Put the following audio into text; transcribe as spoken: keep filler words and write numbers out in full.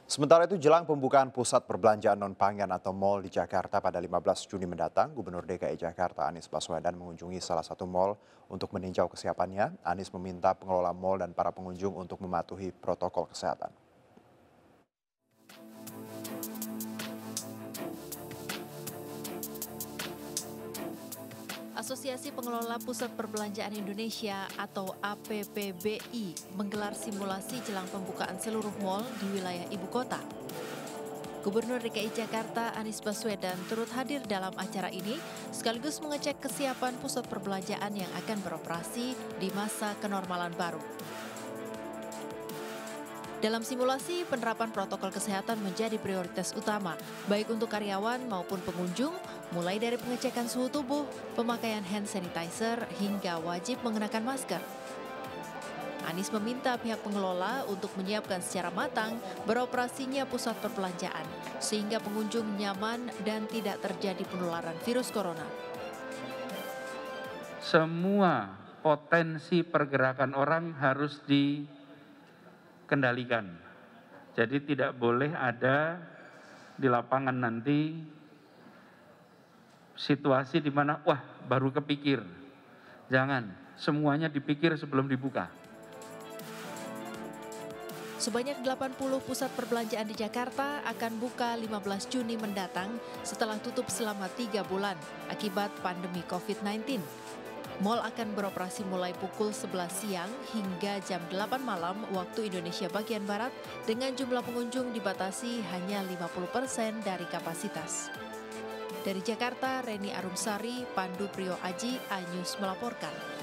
Sementara itu jelang pembukaan pusat perbelanjaan non-pangan atau mal di Jakarta pada lima belas Juni mendatang, Gubernur D K I Jakarta Anies Baswedan mengunjungi salah satu mal untuk meninjau kesiapannya. Anies meminta pengelola mal dan para pengunjung untuk mematuhi protokol kesehatan. Asosiasi Pengelola Pusat Perbelanjaan Indonesia atau A P P B I menggelar simulasi jelang pembukaan seluruh mal di wilayah ibu kota. Gubernur D K I Jakarta Anies Baswedan turut hadir dalam acara ini sekaligus mengecek kesiapan pusat perbelanjaan yang akan beroperasi di masa kenormalan baru. Dalam simulasi, penerapan protokol kesehatan menjadi prioritas utama, baik untuk karyawan maupun pengunjung, mulai dari pengecekan suhu tubuh, pemakaian hand sanitizer, hingga wajib mengenakan masker. Anies meminta pihak pengelola untuk menyiapkan secara matang beroperasinya pusat perbelanjaan, sehingga pengunjung nyaman dan tidak terjadi penularan virus corona. Semua potensi pergerakan orang harus dikendalikan. Jadi tidak boleh ada di lapangan nanti situasi di mana wah baru kepikir. Jangan, semuanya dipikir sebelum dibuka. Sebanyak delapan puluh pusat perbelanjaan di Jakarta akan buka lima belas Juni mendatang setelah tutup selama tiga bulan akibat pandemi covid sembilan belas. Mal akan beroperasi mulai pukul sebelas siang hingga jam delapan malam waktu Indonesia bagian Barat dengan jumlah pengunjung dibatasi hanya lima puluh persen dari kapasitas. Dari Jakarta, Reni Arumsari, Pandu Priyo Aji, iNews melaporkan.